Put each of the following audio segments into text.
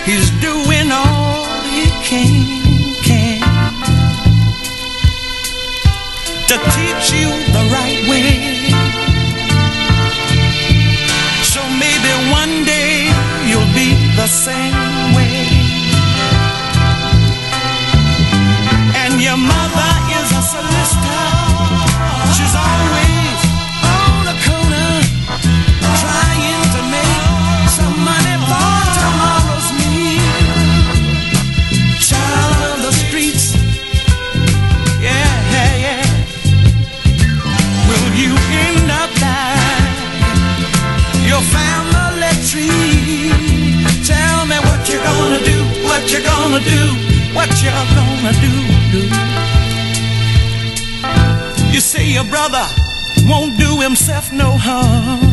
He's doing all he can to teach you the right way. So maybe one day you'll be the same way. And your mother is a solicitor. She's always on the corner trying to make some money for tomorrow's meal. Child of the streets, yeah, yeah, yeah. Will you end up like your family tree? Tell me what you're gonna do, what you're gonna do, what you're gonna do. You say your brother won't do himself no harm.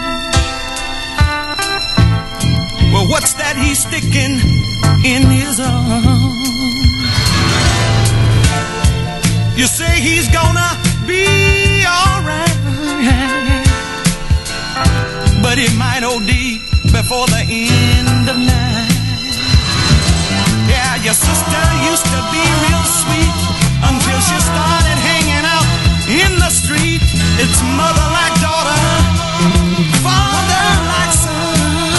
Well, what's that he's sticking in his arm? You say he's gonna be alright, but he might OD before the end of night. Yeah, your sister used to be real sweet until she started hanging out in the street. It's mother like daughter, father like son,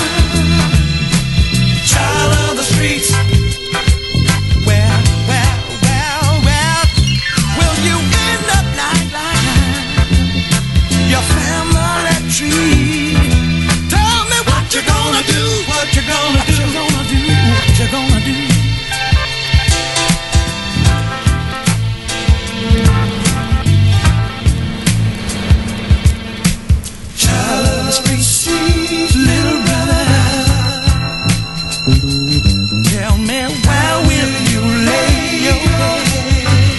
child of the streets. Well, well, well, well, will you end up like your family tree? Tell me what you're gonna do, what you're gonna do, what you're gonna do. Little brother, tell me where will you lay your head?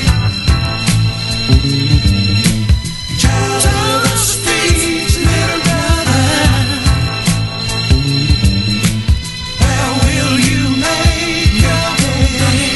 Child of the streets, little brother, where will you make your bed?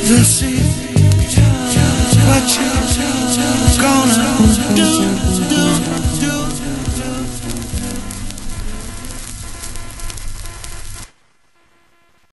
to see what you're gonna